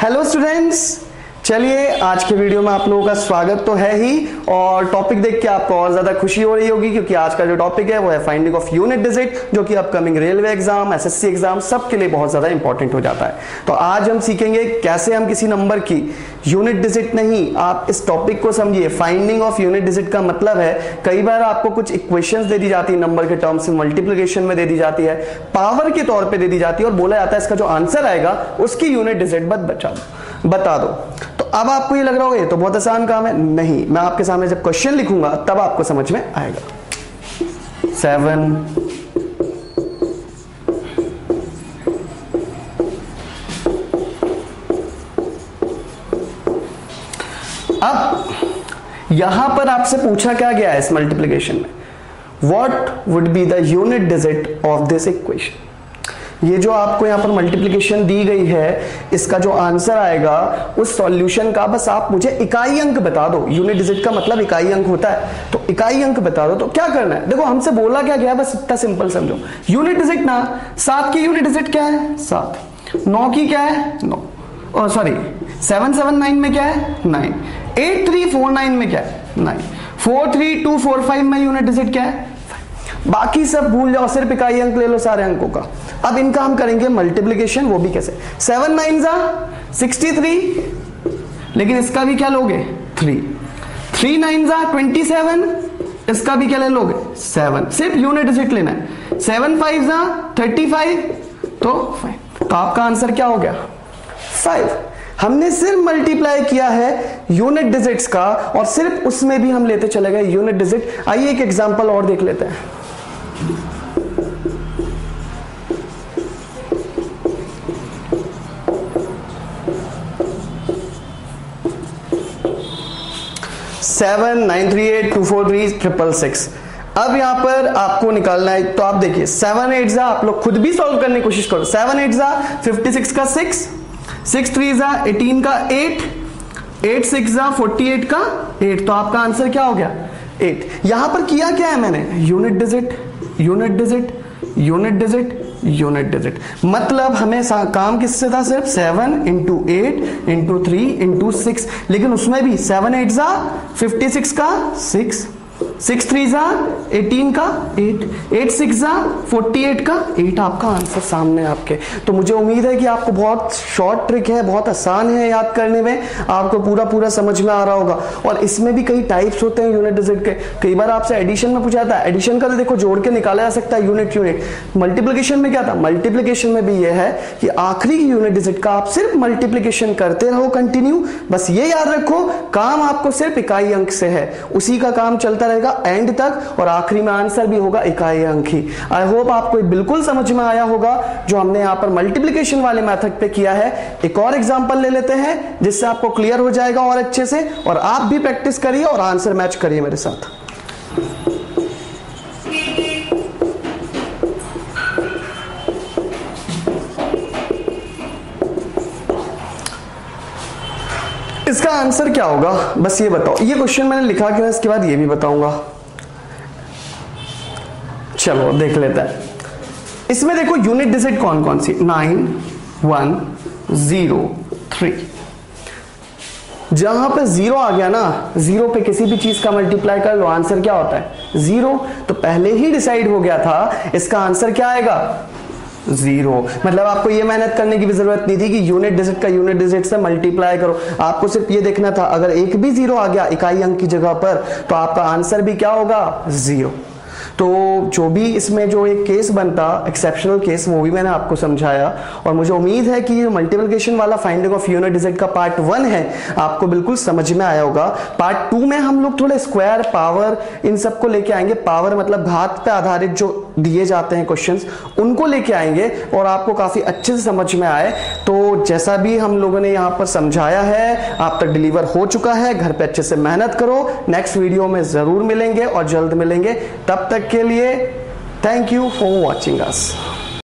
Hello students, चलिए आज के वीडियो में आप लोगों का स्वागत तो है ही और टॉपिक देख के आपको और ज्यादा खुशी हो रही होगी क्योंकि आज का जो टॉपिक है वो है फाइंडिंग ऑफ यूनिट डिजिट, जो कि upcoming railway exam, SSC exam सबके लिए बहुत ज्यादा इंपॉर्टेंट हो जाता है। तो आज हम सीखेंगे कैसे हम किसी नंबर की यूनिट डिजिट नहीं, आप इस टॉपिक को समझिए। फाइंडिंग ऑफ यूनिट डिजिट का मतलब है कई बार आपको कुछ इक्वेशंस दे दी जाती है, नंबर के टर्म्स में मल्टीप्लिकेशन में दे दी जाती है, पावर के तौर पे दे दी जाती है और बोला जाता है इसका जो आंसर आएगा उसकी यूनिट डिजिट बता दो। तो अब आपको ये लग रहा होगा ये तो बहुत आसान काम है। नहीं, मैं आपके सामने जब क्वेश्चन लिखूंगा तब आपको समझ में आएगा। 7 अब यहां पर आपसे पूछा क्या गया है इस मल्टीप्लिकेशन में, what would be the unit digit of this equation. ये जो आपको यहां पर मल्टीप्लिकेशन दी गई है, इसका जो आंसर आएगा उस सॉल्यूशन का बस आप मुझे इकाई अंक बता दो। यूनिट डिजिट का मतलब इकाई अंक होता है, तो इकाई अंक बता दो। तो क्या करना है, देखो हमसे बोला क्या गया है, बस इतना सिंपल समझो। यूनिट डिजिट ना, 7 की यूनिट डिजिट क्या है 7, 9 की क्या है 9, सॉरी 779 में क्या है 9, 8349 में क्या है 9, 43245 में यूनिट डिजिट क्या है 5। बाकी सब भूल जाओ, सिर्फ इकाई अंक ले लो सारे अंकों का। अब इनका हम करेंगे मल्टीप्लिकेशन, वो भी कैसे, 7 9 63, लेकिन इसका भी क्या लोगे 3, 3 9 27, इसका भी क्या ले लोगे 7, सिर्फ यूनिट डिजिट लेना है। 7 5 35, तो 5, तो आपका आंसर क्या हो गया 5। हमने सिर्फ मल्टीप्लाई किया है यूनिट डिजिट्स का और सिर्फ उसमें भी हम लेते चले गए यूनिट डिजिट। आइए एक एग्जांपल और देख लेते हैं। सेवन 938243666। अब यहां पर आपको निकालना है, तो आप देखिए 7 8 आप लोग खुद भी सॉल्व करने की कोशिश करो। 7 8 56 का 6, 6 3 18 का 8, 8 6 48 का 8, तो आपका आंसर क्या हो गया 8। यहां पर किया क्या है मैंने, unit digit unit digit unit digit unit digit, मतलब हमें काम किससे था, सिर्फ 7 इंटू 8 इंटू 3 इंटू 6, लेकिन उसमें भी 7 8 56 का 6, 6 3 18 का 8, 8 6 48 का 8, आपका आंसर सामने आपके। तो मुझे उम्मीद है कि आपको बहुत शॉर्ट ट्रिक है, बहुत आसान है याद करने में, आपको पूरा समझ में आ रहा होगा। और इसमें भी कई टाइप्स होते हैं यूनिट डिजिट के। कई बार आपसे एडिशन में पूछा जाता है, एडिशन का तो देखो जोड़ के निकाला जा सकता है यूनिट यूनिट। मल्टीप्लिकेशन में क्या था, मल्टीप्लिकेशन में भी यह है कि आखिरी यूनिट डिजिट का आप सिर्फ मल्टीप्लिकेशन करते रहो कंटिन्यू, बस ये याद रखो काम आपको सिर्फ इकाई अंक से है, उसी का काम चलता रहेगा एंड तक और आखिरी में आंसर भी होगा इकाई अंक ही। आई होप आपको बिल्कुल समझ में आया होगा जो हमने यहां पर मल्टीप्लिकेशन वाले मेथड पे किया है। एक और एग्जांपल ले लेते हैं जिससे आपको क्लियर हो जाएगा और अच्छे से, और आप भी प्रैक्टिस करिए और आंसर मैच करिए मेरे साथ। इसका आंसर क्या होगा बस ये बताओ। ये क्वेश्चन मैंने लिखा क्यों है इसके बाद ये भी बताऊंगा। चलो देख लेते हैं। इसमें देखो यूनिट डिजिट कौन कौन सी, 9 1 0 3। जहां पे 0 आ गया ना, 0 पे किसी भी चीज का मल्टीप्लाई कर लो, आंसर क्या होता है 0। तो पहले ही डिसाइड हो गया था इसका आंसर क्या आएगा 0। मतलब आपको ये मेहनत करने की भी जरूरत नहीं थी कि यूनिट डिजिट का यूनिट डिजिट से मल्टीप्लाई करो, आपको सिर्फ ये देखना था अगर एक भी 0 आ गया इकाई अंक की जगह पर तो आपका आंसर भी क्या होगा 0। तो जो भी इसमें जो एक केस बनता एक्सेप्शनल केस वो भी मैंने आपको समझाया और मुझे उम्मीद है कि ये मल्टीप्लिकेशन वाला फाइंडिंग ऑफ यूनिट डिजिट का पार्ट 1 है आपको बिल्कुल समझ में आया होगा। पार्ट 2 में हम लोग थोड़े स्क्वायर पावर इन सब को लेके आएंगे, पावर मतलब घात पे आधारित जो दिए जाते हैं क्वेश्चंस उनको लेके आएंगे और आपको काफी अच्छे से समझ में आए। तो जैसा भी हम लोगों ने यहाँ पर समझाया है आप तक डिलीवर हो चुका है, घर पे अच्छे से मेहनत करो। नेक्स्ट वीडियो में जरूर मिलेंगे और जल्द मिलेंगे, तब तक के लिए thank you for watching us.